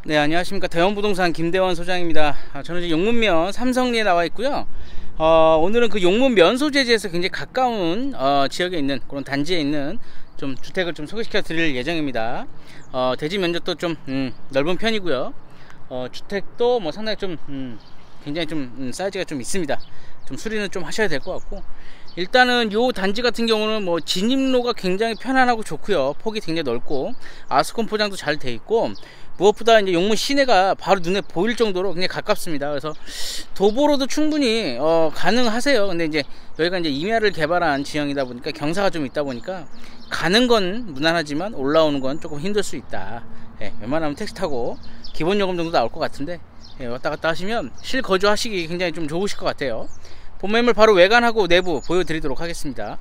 네, 안녕하십니까. 대원부동산 김대원 소장입니다. 저는 이제 용문면 삼성리에 나와 있고요. 오늘은 그 용문 면소재지에서 굉장히 가까운 지역에 있는 그런 단지에 있는 좀 주택을 좀 소개시켜 드릴 예정입니다. 대지 면적도 좀 넓은 편이고요. 주택도 뭐 상당히 좀 굉장히 좀 사이즈가 좀 있습니다. 좀 수리는 좀 하셔야 될 것 같고, 일단은 요 단지 같은 경우는 뭐 진입로가 굉장히 편안하고 좋고요. 폭이 굉장히 넓고 아스콘 포장도 잘 돼 있고, 무엇보다 이제 용문 시내가 바로 눈에 보일 정도로 굉장히 가깝습니다. 그래서 도보로도 충분히 가능하세요. 근데 이제 여기가 이제 임야를 개발한 지형이다 보니까 경사가 좀 있다 보니까 가는 건 무난하지만 올라오는 건 조금 힘들 수 있다. 예, 웬만하면 택시 타고 기본 요금 정도 나올 것 같은데, 예, 왔다 갔다 하시면 실거주 하시기 굉장히 좀 좋으실 것 같아요. 본 매물 바로 외관하고 내부 보여드리도록 하겠습니다.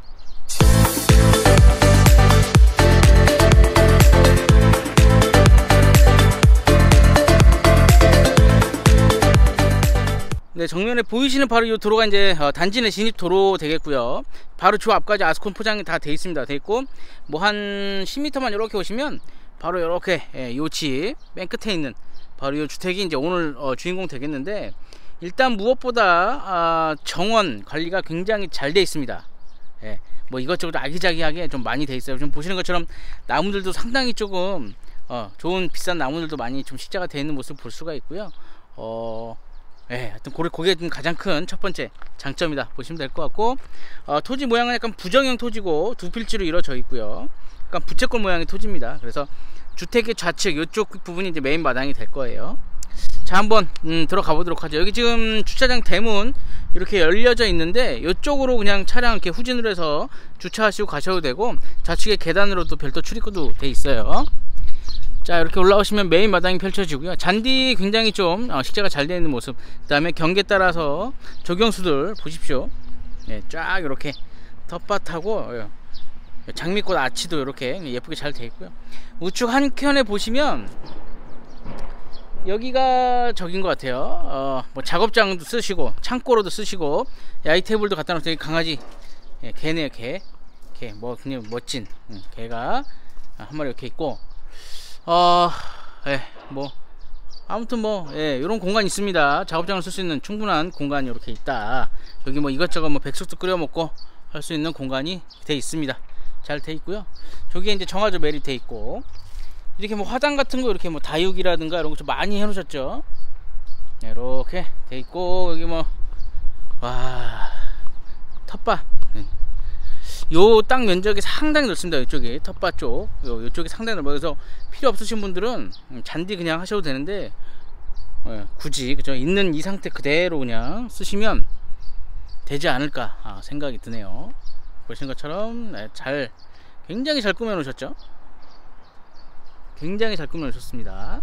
네, 정면에 보이시는 바로 이 도로가 이제 단지 내 진입 도로 되겠고요. 바로 주 앞까지 아스콘 포장이 다 돼 있습니다. 돼 있고, 뭐 한 10m만 이렇게 오시면 바로 이렇게 요 집 맨 끝에 있는 바로 이 주택이 이제 오늘 주인공 되겠는데, 일단 무엇보다 정원 관리가 굉장히 잘 돼 있습니다. 예, 뭐 이것저것 아기자기하게 좀 많이 돼 있어요. 좀 보시는 것처럼 나무들도 상당히 조금 좋은 비싼 나무들도 많이 좀 식재가 되어 있는 모습을 볼 수가 있고요. 예, 하여튼 그게 좀 가장 큰 첫 번째 장점이다 보시면 될 것 같고, 토지 모양은 약간 부정형 토지고 두 필지로 이루어져 있고요. 약간 부채꼴 모양의 토지입니다. 그래서 주택의 좌측 이쪽 부분이 이제 메인 마당이 될 거예요. 자, 한번 들어가 보도록 하죠. 여기 지금 주차장 대문 이렇게 열려져 있는데, 이쪽으로 그냥 차량 이렇게 후진으로 해서 주차하시고 가셔도 되고, 좌측에 계단으로도 별도 출입구도 돼 있어요. 자, 이렇게 올라오시면 메인 마당이 펼쳐지고요. 잔디 굉장히 좀 식재가 잘 되어 있는 모습. 그 다음에 경계에 따라서 조경수들 보십시오. 네, 쫙 이렇게 텃밭하고 장미꽃 아치도 이렇게 예쁘게 잘 되어 있고요. 우측 한켠에 보시면 여기가 저긴 것 같아요. 뭐 작업장도 쓰시고 창고로도 쓰시고, 야이 테이블도 갖다 놓으면 강아지, 개네요. 개 뭐 그냥 멋진 개가 한 마리 이렇게 있고, 뭐 아무튼 뭐 이런 공간이 있습니다. 작업장을 쓸 수 있는 충분한 공간이 이렇게 있다. 여기 뭐 이것저것 뭐 백숙도 끓여 먹고 할 수 있는 공간이 돼 있습니다. 잘 돼 있고요. 저기에 이제 정화조 매립 돼 있고, 이렇게 뭐 화단 같은 거 이렇게 뭐 다육이라든가 이런 거 좀 많이 해 놓으셨죠. 이렇게 돼 있고, 여기 뭐 텃밭, 요 땅 면적이 상당히 넓습니다. 이쪽이 텃밭 쪽, 요쪽이 상당히 넓어요. 그래서 필요 없으신 분들은 잔디 그냥 하셔도 되는데, 굳이 그죠, 있는 이 상태 그대로 그냥 쓰시면 되지 않을까 생각이 드네요. 보시는 것처럼 굉장히 잘 꾸며 놓으셨죠. 굉장히 잘 꾸며 놓으셨습니다.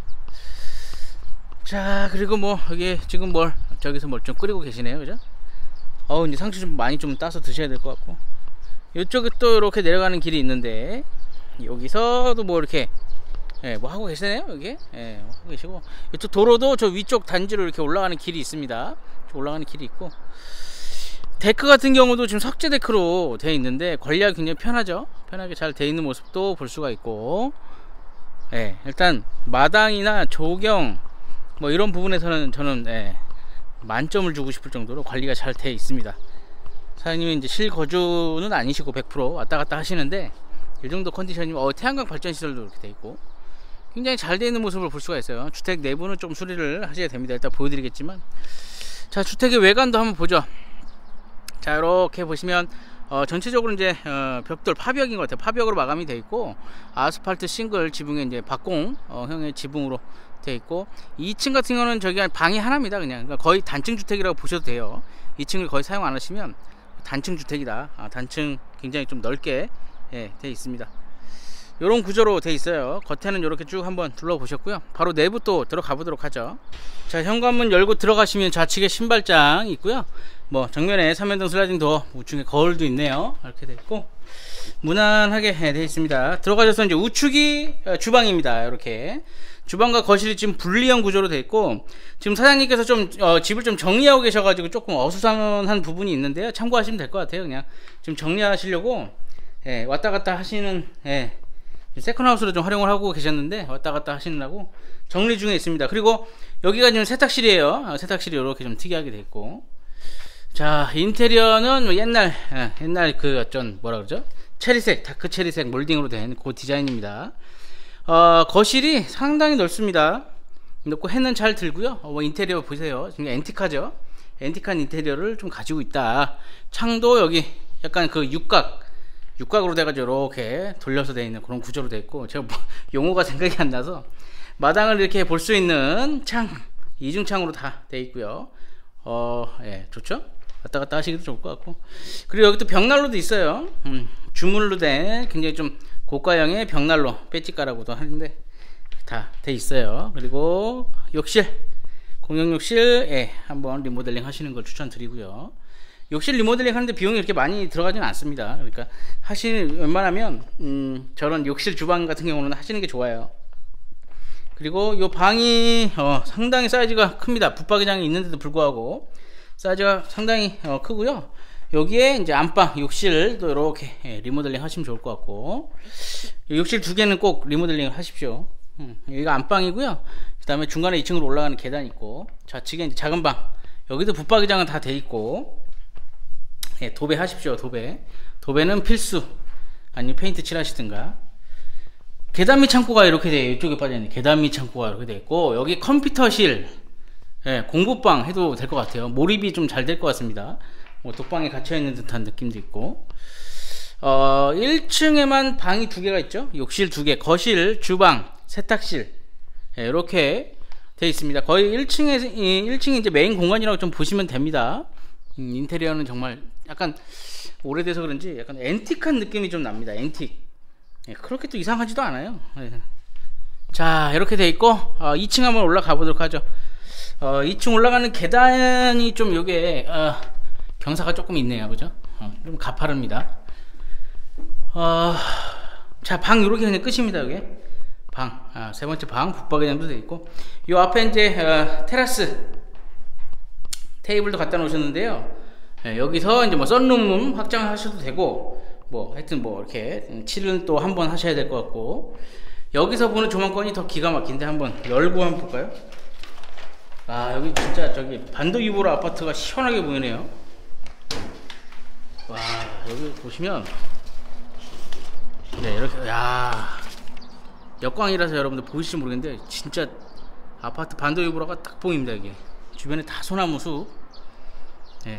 자, 그리고 뭐 여기 지금 저기서 뭘 좀 끓이고 계시네요, 그죠? 이제 상추 좀 많이 좀 따서 드셔야 될 것 같고, 이쪽에 또 이렇게 내려가는 길이 있는데, 여기서도 뭐 이렇게 뭐 하고 계시네요. 여기 하고 계시고, 이쪽 도로도 저 위쪽 단지로 이렇게 올라가는 길이 있습니다. 올라가는 길이 있고, 데크 같은 경우도 지금 석재 데크로 되어 있는데 관리하기 굉장히 편하죠. 편하게 잘 되어 있는 모습도 볼 수가 있고, 일단 마당이나 조경 뭐 이런 부분에서는 저는 만점을 주고 싶을 정도로 관리가 잘 되어 있습니다. 사장님이 이제 실거주는 아니시고 100% 왔다 갔다 하시는데, 이 정도 컨디션이면 태양광 발전 시설도 이렇게 되어 있고 굉장히 잘 되어 있는 모습을 볼 수가 있어요. 주택 내부는 좀 수리를 하셔야 됩니다. 일단 보여드리겠지만, 자, 주택의 외관도 한번 보죠. 자, 이렇게 보시면 전체적으로 이제 벽돌 파벽인 것 같아요. 파벽으로 마감이 되어 있고, 아스팔트 싱글 지붕에 이제 박공 형의 지붕으로 되어 있고, 2층 같은 경우는 저기가 방이 하나입니다. 그러니까 거의 단층 주택이라고 보셔도 돼요. 2층을 거의 사용 안 하시면 단층 주택이다. 단층 굉장히 좀 넓게 되어 있습니다. 이런 구조로 되어 있어요. 겉에는 이렇게 쭉 한번 둘러보셨고요. 바로 내부 또 들어가 보도록 하죠. 자, 현관문 열고 들어가시면 좌측에 신발장 있고요. 뭐 정면에 3연등 슬라이딩 도어, 우측에 거울도 있네요. 이렇게 되어 있고 무난하게 되어 있습니다. 들어가셔서 이제 우측이 주방입니다. 이렇게 주방과 거실이 지금 분리형 구조로 되어 있고, 지금 사장님께서 좀 집을 좀 정리하고 계셔가지고 조금 어수선한 부분이 있는데요. 참고하시면 될 것 같아요. 그냥 지금 정리하시려고 왔다 갔다 하시는 세컨하우스로 좀 활용을 하고 계셨는데 왔다 갔다 하시느라고 정리 중에 있습니다. 그리고 여기가 지금 세탁실이에요. 세탁실이 이렇게 좀 특이하게 돼 있고, 자, 인테리어는 뭐 옛날 그 어쩐 뭐라 그러죠? 체리색, 다크 체리색 몰딩으로 된 그 디자인입니다. 거실이 상당히 넓습니다. 넓고 해는 잘 들고요. 뭐 인테리어 보세요. 지금 앤틱하죠? 앤틱한 인테리어를 좀 가지고 있다. 창도 여기 약간 그 육각으로 돼가지고 이렇게 돌려서 되어 있는 그런 구조로 되어 있고, 제가 뭐 용어가 생각이 안 나서 마당을 이렇게 볼 수 있는 창, 이중창으로 다 되어 있고요. 예, 좋죠? 왔다 갔다 하시기도 좋을 것 같고, 그리고 여기 또 벽난로도 있어요. 주물로 된 굉장히 좀 고가형의 벽난로, 배지가라고도 하는데 다 돼 있어요. 그리고 욕실, 공용욕실, 예, 한번 리모델링 하시는 걸 추천드리고요. 욕실 리모델링 하는데 비용이 이렇게 많이 들어가지는 않습니다. 그러니까 웬만하면 저런 욕실 주방 같은 경우는 하시는 게 좋아요. 그리고 요 방이 상당히 사이즈가 큽니다. 붙박이장이 있는데도 불구하고 사이즈가 상당히 크고요. 여기에 이제 안방, 욕실도 이렇게 리모델링 하시면 좋을 것 같고, 욕실 두 개는 꼭 리모델링을 하십시오. 여기가 안방이고요. 그 다음에 중간에 2층으로 올라가는 계단이 있고, 좌측에 이제 작은 방, 여기도 붙박이장은 다 돼 있고, 예, 도배 하십시오. 도배는 필수. 아니면 페인트 칠하시든가. 계단 및 창고가 이렇게 돼, 이쪽에 빠져있는 계단 및 창고가 이렇게 돼 있고, 여기 컴퓨터실, 예, 공부방 해도 될 것 같아요. 몰입이 좀 잘 될 것 같습니다. 뭐 독방에 갇혀있는 듯한 느낌도 있고, 1층에만 방이 두 개가 있죠. 욕실 두 개, 거실, 주방, 세탁실, 예, 이렇게 돼 있습니다. 거의 1층이 이제 메인 공간이라고 좀 보시면 됩니다. 인테리어는 정말 약간 오래돼서 그런지 약간 앤틱한 느낌이 좀 납니다. 앤틱. 예, 그렇게 또 이상하지도 않아요. 예. 자, 이렇게 돼 있고, 2층 한번 올라가 보도록 하죠. 2층 올라가는 계단이 좀 요게 경사가 조금 있네요. 그죠? 좀 가파릅니다. 자, 방 요렇게 그냥 끝입니다. 여기 방, 세 번째 방, 붙박이장도 돼 있고, 요 앞에 이제 테라스 테이블도 갖다 놓으셨는데요. 예, 여기서 이제 뭐 썬룸 확장하셔도 되고, 뭐 하여튼 뭐 이렇게 칠은 또 한번 하셔야 될 것 같고, 여기서 보는 조망권이 더 기가 막힌데 한번 열고 한번 볼까요? 여기 진짜 저기 반도 유보로 아파트가 시원하게 보이네요. 와, 여기 보시면, 네, 이렇게, 야, 역광이라서 여러분들 보이실지 모르겠는데 진짜 아파트 반도 유보로가 딱 보입니다. 여기 주변에 다 소나무 숲. 예,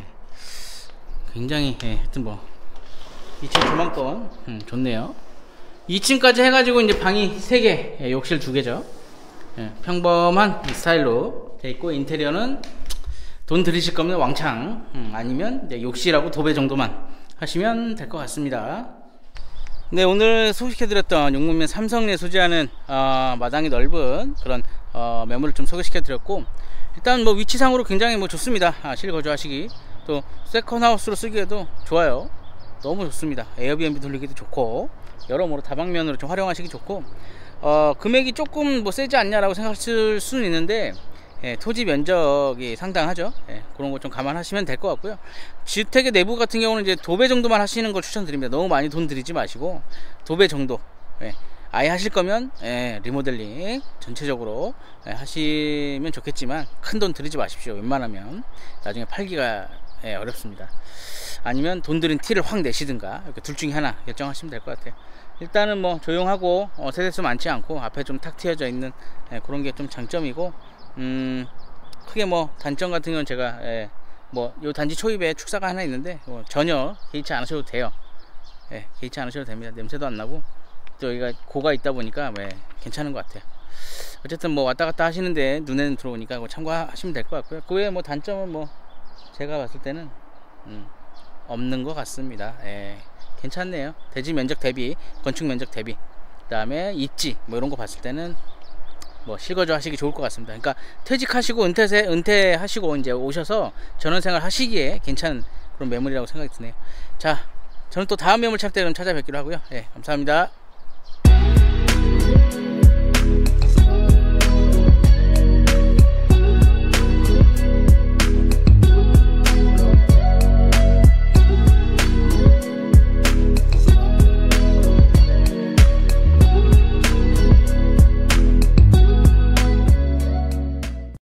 굉장히, 예, 하여튼 뭐 2층 조망권 좋네요. 2층까지 해가지고 이제 방이 3개, 예, 욕실 2개죠. 예, 평범한 이 스타일로 돼 있고, 인테리어는 돈 들이실 거면 왕창, 아니면 이제 욕실하고 도배 정도만 하시면 될 것 같습니다. 네, 오늘 소개시켜드렸던 용문면 삼성리에 소재하는 마당이 넓은 그런 매물을 좀 소개시켜드렸고, 일단 뭐 위치상으로 굉장히 뭐 좋습니다. 실거주하시기, 또 세컨하우스로 쓰기에도 좋아요. 너무 좋습니다. 에어비앤비 돌리기도 좋고, 여러모로 다방면으로 좀 활용하시기 좋고, 금액이 조금 뭐 세지 않냐라고 생각하실 수는 있는데, 예, 토지 면적이 상당하죠. 예, 그런 거 좀 감안하시면 될 것 같고요. 주택의 내부 같은 경우는 이제 도배 정도만 하시는 걸 추천드립니다. 너무 많이 돈 들이지 마시고 도배 정도. 예, 아예 하실 거면, 예, 리모델링 전체적으로, 예, 하시면 좋겠지만 큰 돈 들이지 마십시오. 웬만하면 나중에 팔기가, 예, 어렵습니다. 아니면 돈 들인 티를 확 내시든가, 이렇게 둘 중에 하나 결정하시면 될 것 같아요. 일단은 뭐 조용하고 세대수 많지 않고 앞에 좀 탁 트여져 있는, 예, 그런 게 좀 장점이고, 크게 뭐 단점 같은 경우는 제가, 예, 뭐 요 단지 초입에 축사가 하나 있는데 전혀 개의치 않으셔도 돼요. 예, 개의치 않으셔도 됩니다. 냄새도 안 나고 또 여기가 고가 있다 보니까, 예, 괜찮은 것 같아요. 어쨌든 뭐 왔다 갔다 하시는데 눈에는 들어오니까 참고하시면 될 것 같고요. 그 외에 뭐 단점은 뭐 제가 봤을 때는 없는 것 같습니다. 예, 괜찮네요. 대지 면적 대비, 건축 면적 대비, 그 다음에 입지 뭐 이런 거 봤을 때는 뭐 실거주 하시기 좋을 것 같습니다. 그러니까 퇴직하시고 은퇴하시고 이제 오셔서 전원생활 하시기에 괜찮은 그런 매물이라고 생각이 드네요. 자, 저는 또 다음 매물 착대를 찾아뵙기로 하고요. 예, 감사합니다.